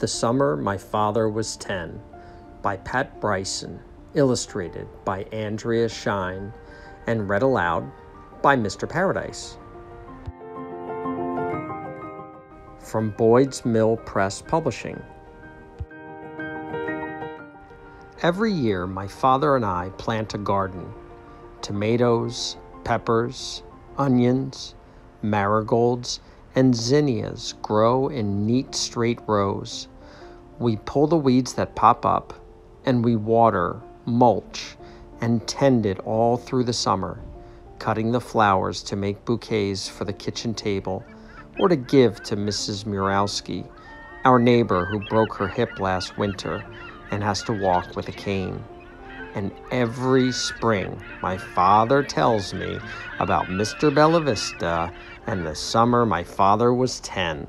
The Summer My Father Was 10 by Pat Bryson, illustrated by Andrea Shine, and read aloud by Mr. Paradise. From Boyd's Mill Press Publishing. Every year, my father and I plant a garden. Tomatoes, peppers, onions, marigolds, and zinnias grow in neat straight rows. We pull the weeds that pop up, and we water, mulch, and tend it all through the summer, cutting the flowers to make bouquets for the kitchen table or to give to Mrs. Murowski, our neighbor who broke her hip last winter and has to walk with a cane. And every spring, my father tells me about Mr. Bellavista and the summer my father was 10.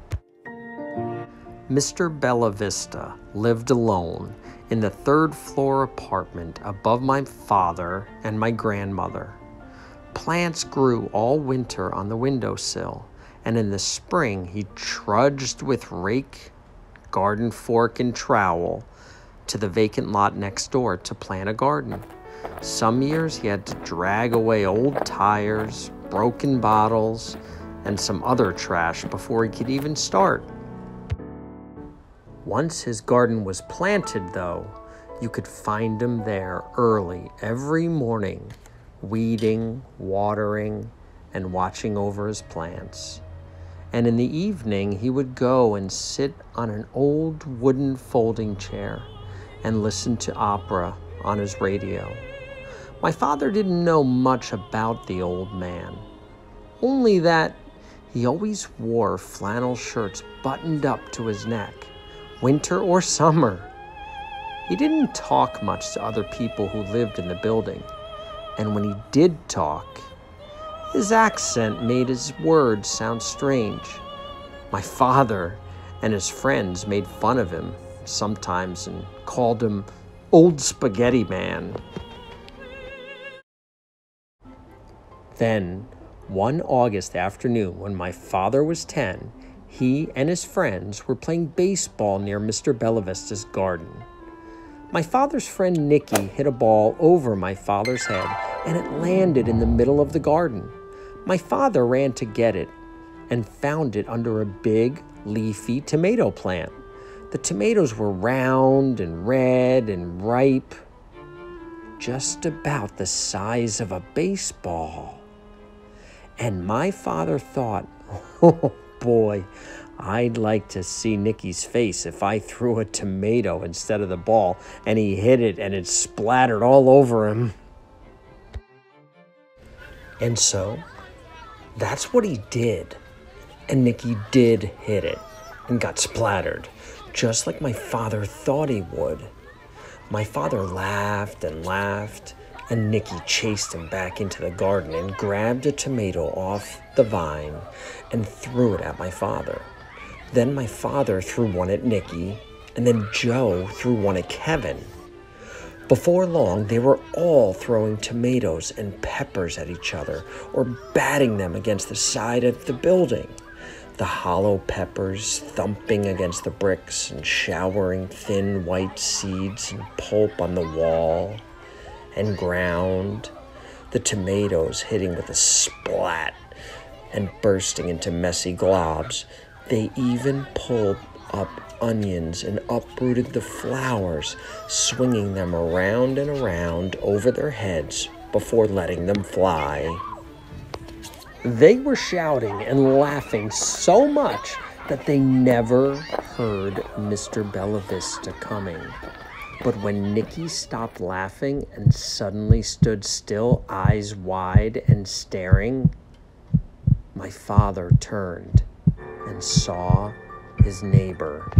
Mr. Bellavista lived alone in the third-floor apartment above my father and my grandmother. Plants grew all winter on the windowsill, and in the spring he trudged with rake, garden fork, and trowel to the vacant lot next door to plant a garden. Some years he had to drag away old tires, broken bottles, and some other trash before he could even start. Once his garden was planted, though, you could find him there early every morning, weeding, watering, and watching over his plants. And in the evening, he would go and sit on an old wooden folding chair and listen to opera on his radio. My father didn't know much about the old man, only that he always wore flannel shirts buttoned up to his neck, winter or summer. He didn't talk much to other people who lived in the building, and when he did talk, his accent made his words sound strange. My father and his friends made fun of him sometimes and called him Old Spaghetti Man. Then, one August afternoon when my father was 10, he and his friends were playing baseball near Mr. Bellavista's garden. My father's friend Nicky hit a ball over my father's head, and it landed in the middle of the garden. My father ran to get it and found it under a big, leafy tomato plant. The tomatoes were round and red and ripe, just about the size of a baseball. And my father thought, oh boy, I'd like to see Nicky's face if I threw a tomato instead of the ball and he hit it and it splattered all over him. And so, that's what he did. And Nicky did hit it and got splattered, just like my father thought he would. My father laughed and laughed, and Nicky chased him back into the garden and grabbed a tomato off the vine and threw it at my father. Then my father threw one at Nicky, and then Joe threw one at Kevin. Before long, they were all throwing tomatoes and peppers at each other or batting them against the side of the building. The hollow peppers thumping against the bricks and showering thin white seeds and pulp on the wall and ground. The tomatoes hitting with a splat and bursting into messy globs. They even pulled up onions and uprooted the flowers, swinging them around and around over their heads before letting them fly. They were shouting and laughing so much that they never heard Mr. Bellavista coming. But when Nicky stopped laughing and suddenly stood still, eyes wide and staring, my father turned and saw his neighbor.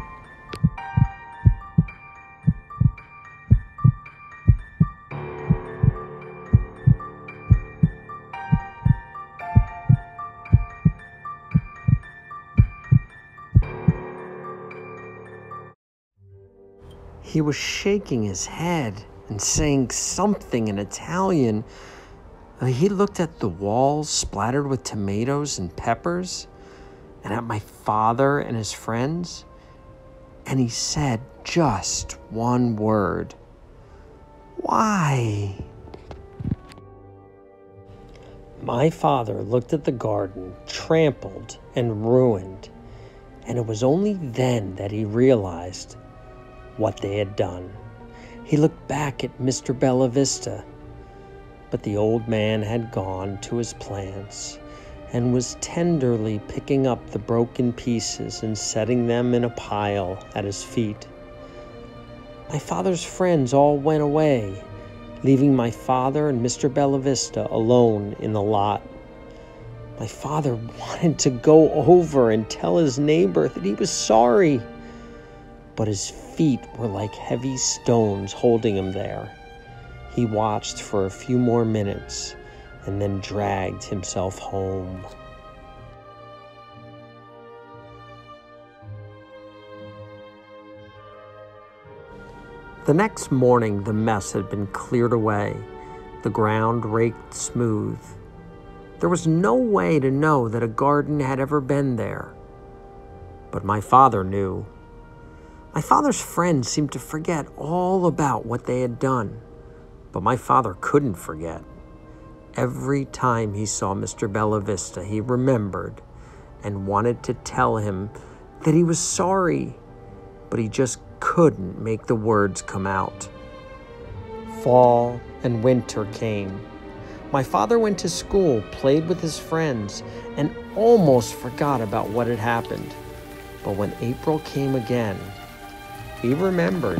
He was shaking his head and saying something in Italian. He looked at the walls splattered with tomatoes and peppers, and at my father and his friends, and he said just one word. Why? My father looked at the garden, trampled and ruined, and it was only then that he realized what they had done. He looked back at Mr. Bellavista, but the old man had gone to his plants and was tenderly picking up the broken pieces and setting them in a pile at his feet. My father's friends all went away, leaving my father and Mr. Bellavista alone in the lot. My father wanted to go over and tell his neighbor that he was sorry, but his feet were like heavy stones holding him there. He watched for a few more minutes and then dragged himself home. The next morning, the mess had been cleared away, the ground raked smooth. There was no way to know that a garden had ever been there. But my father knew. My father's friends seemed to forget all about what they had done, but my father couldn't forget. Every time he saw Mr. Bellavista, he remembered and wanted to tell him that he was sorry, but he just couldn't make the words come out. Fall and winter came. My father went to school, played with his friends, and almost forgot about what had happened. But when April came again, he remembered.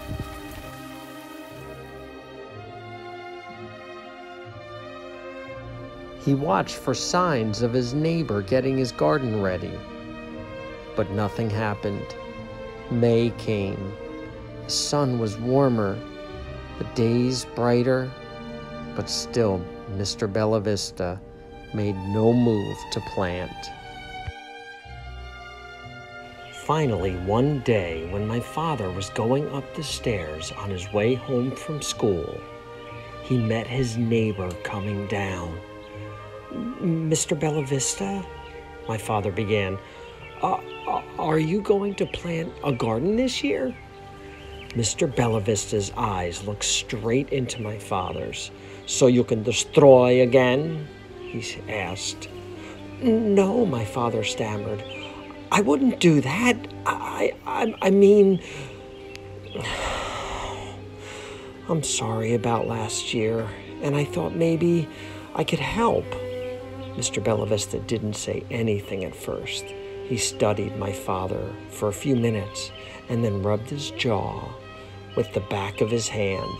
He watched for signs of his neighbor getting his garden ready, but nothing happened. May came. The sun was warmer, the days brighter, but still Mr. Bellavista made no move to plant. Finally, one day, when my father was going up the stairs on his way home from school, he met his neighbor coming down. "Mr. Bellavista," my father began, "are you going to plant a garden this year?" Mr. Bellavista's eyes looked straight into my father's. "So you can destroy again?" he asked. "No," my father stammered. "I wouldn't do that. I mean, I'm sorry about last year, and I thought maybe I could help." Mr. Bellavista didn't say anything at first. He studied my father for a few minutes and then rubbed his jaw with the back of his hand.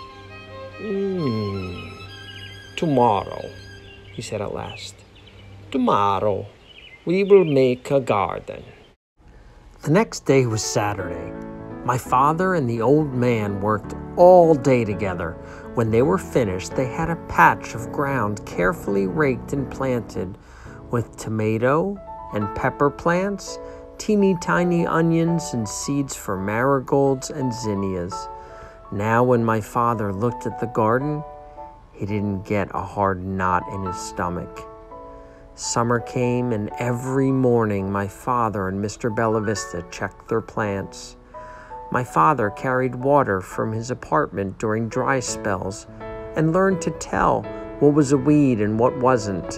"Tomorrow," he said at last. "Tomorrow, we will make a garden." The next day was Saturday. My father and the old man worked all day together. When they were finished, they had a patch of ground carefully raked and planted with tomato and pepper plants, teeny tiny onions, and seeds for marigolds and zinnias. Now, when my father looked at the garden, he didn't get a hard knot in his stomach. Summer came, and every morning my father and Mr. Bellavista checked their plants. My father carried water from his apartment during dry spells and learned to tell what was a weed and what wasn't.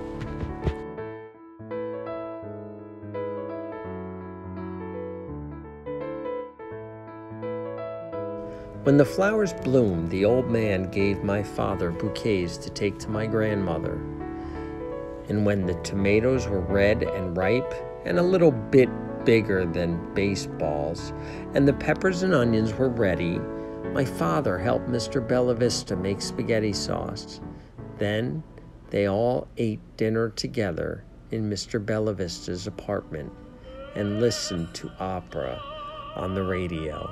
When the flowers bloomed, the old man gave my father bouquets to take to my grandmother. And when the tomatoes were red and ripe and a little bit bigger than baseballs, and the peppers and onions were ready, my father helped Mr. Bellavista make spaghetti sauce. Then they all ate dinner together in Mr. Bellavista's apartment and listened to opera on the radio.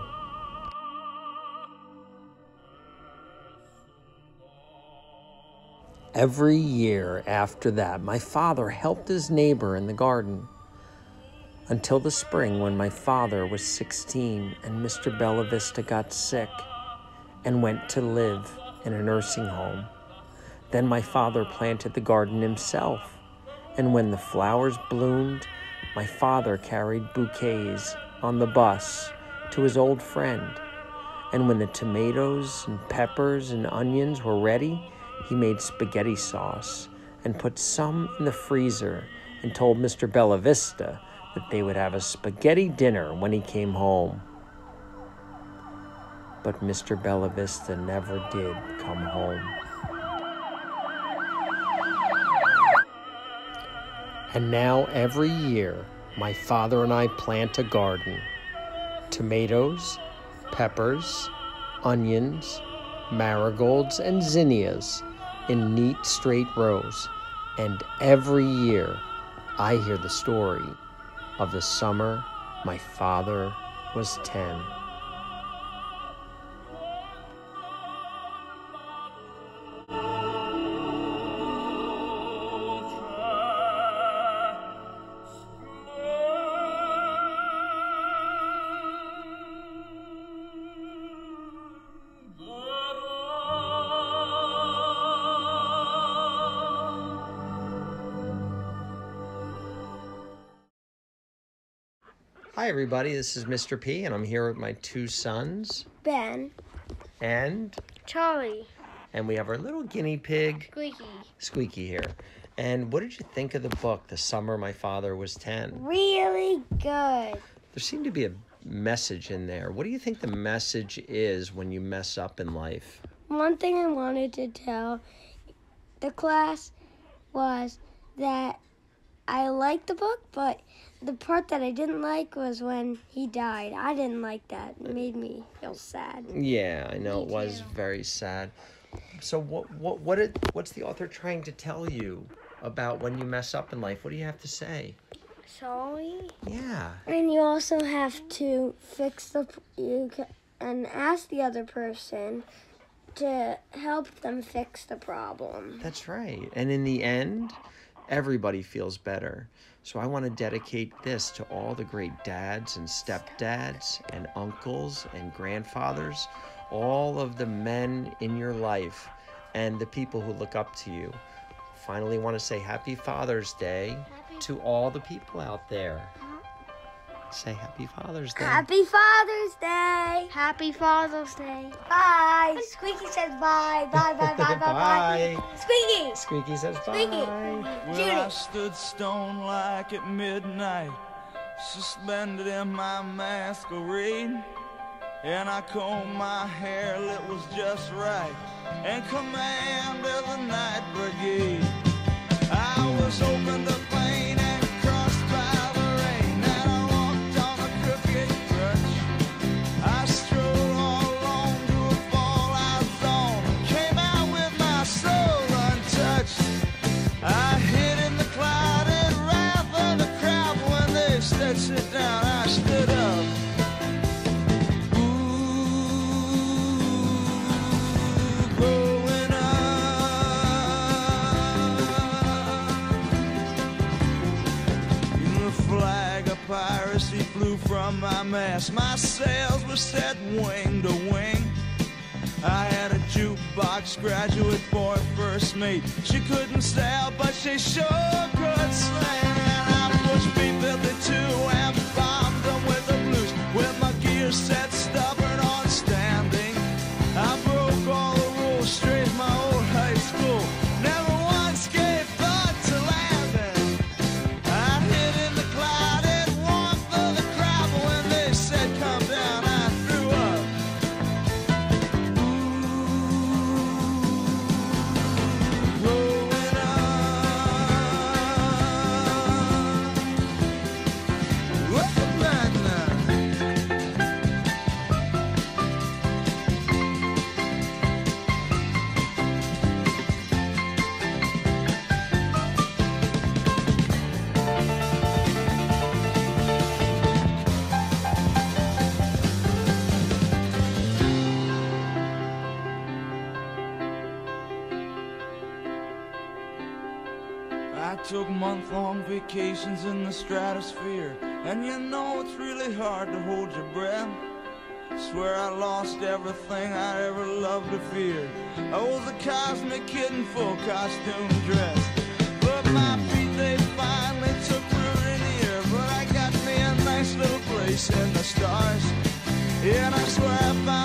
Every year after that, my father helped his neighbor in the garden, until the spring when my father was 16 and Mr. Bellavista got sick and went to live in a nursing home. Then my father planted the garden himself, and when the flowers bloomed, my father carried bouquets on the bus to his old friend. And when the tomatoes and peppers and onions were ready, he made spaghetti sauce and put some in the freezer and told Mr. Bellavista that they would have a spaghetti dinner when he came home. But Mr. Bellavista never did come home. And now every year, my father and I plant a garden. Tomatoes, peppers, onions, marigolds, and zinnias in neat straight rows. And every year, I hear the story of the summer my father was 10. Hi everybody, this is Mr. P and I'm here with my two sons, Ben and Charlie, and we have our little guinea pig, Squeaky. here. And what did you think of the book, The Summer My Father Was 10? Really good. There seemed to be a message in there. What do you think the message is when you mess up in life? One thing I wanted to tell the class was that I liked the book, but the part that I didn't like was when he died. I didn't like that. It made me feel sad. Yeah, I know. Me It was too. very sad. So what's the author trying to tell you about when you mess up in life? What do you have to say? Sorry. Yeah. And you also have to and ask the other person to help them fix the problem. That's right. And in the end, everybody feels better. So I want to dedicate this to all the great dads and stepdads and uncles and grandfathers, all of the men in your life and the people who look up to you. Finally want to say Happy Father's Day to all the people out there. Say Happy Father's Day. Happy Father's Day. Happy Father's Day. Bye. Squeaky says bye. Bye, bye, bye, bye, bye. Bye. Squeaky. Squeaky says Squeaky. bye. Well, I stood stone like at midnight, suspended in my masquerade, and I combed my hair, it was just right, and commanded the night brigade. I was open to pain and crossed by the rain, and I walked on a crooked crutch. I strode all along to a fallout zone, came out with my soul untouched. I hid in the clouded wrath of the crowd when they said sit down. I stood up. Ooh, growing up. The flag of piracy flew from my mast. My sails were set wing to wing. I had a jukebox graduate for a first mate. She couldn't sail, but she sure could sing. And I pushed B-52 and bombed them with the blues, with my gear set stubborn on standing. I broke all the rules, straight my old high school. Never once gave thought to landing. I hid in the clouded warmth of the crowd, but when they said come down, I threw up. Growing up. What's the plan now? I took month-long vacations in the stratosphere, and you know it's really hard to hold your breath. Swear I lost everything I ever loved or feared. I was a cosmic kid in full costume dress, but my feet they finally took root in here. But I got me a nice little place chasing the stars. And I swear I found